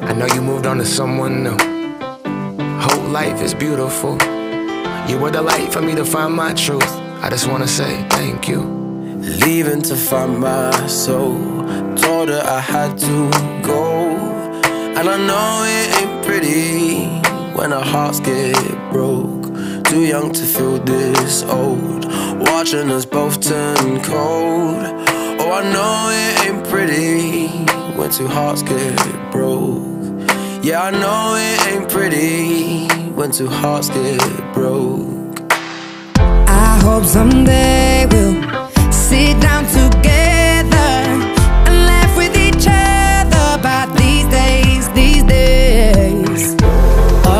I know you moved on to someone new. Whole life is beautiful. You were the light for me to find my truth. I just wanna say thank you. Leaving to find my soul. Told her I had to go. And I know it ain't pretty when our hearts get broke. Too young to feel this old, watching us both turn cold. Oh, I know it ain't pretty when two hearts get broke. Yeah, I know it ain't pretty when two hearts get broke. I hope someday we'll